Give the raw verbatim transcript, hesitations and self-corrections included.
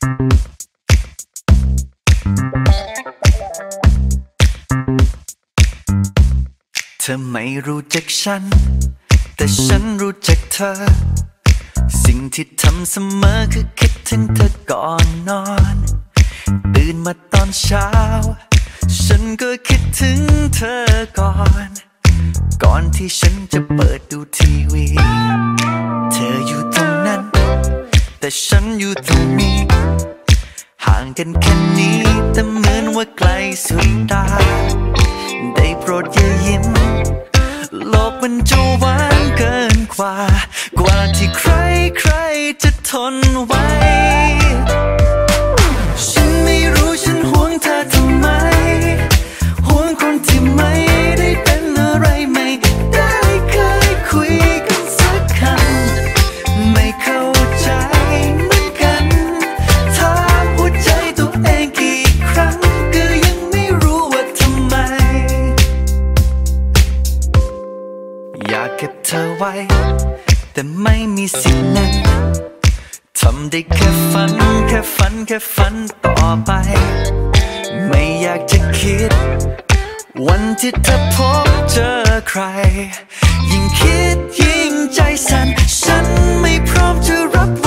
เธอไม่รู้จักฉันแต่ฉันรู้จักเธอสิ่งที่ทำเสมอคือคิดถึงเธอก่อนนอนตื่นมาตอนเช้าฉันก็คิดถึงเธอก่อนก่อนที่ฉันจะเปิดดูทีวีเธออยู่ตรงนั้นแต่ฉันอยู่ตรงนี้ห่างกันแค่นี้แต่เหมือนว่าไกลสุดตาได้โปรดอย่ายิ้มโลกมันจะหวานเกินกว่ากว่าที่ใครใครจะทนไว้ฉันไม่รู้ฉันห่วงเธอทำไมห่วงคนที่ไม่ได้เป็นอะไรไม่ได้เคยคุยกันสักคำไม่เข้าใจเหมือนกันถามหัวใจตัวเองกี่ครั้งก็ยังไม่รู้ว่าทำไมอยากเก็บเธอไว้แต่ไม่มีสิทธิ์นั้นทำได้แค่ฝันแค่ฝันแค่ฝันต่อไปไม่อยากจะคิดวันที่เธอพบเจอใครยิ่งคิดยิ่งใจสั่นฉันไม่พร้อมจะรับ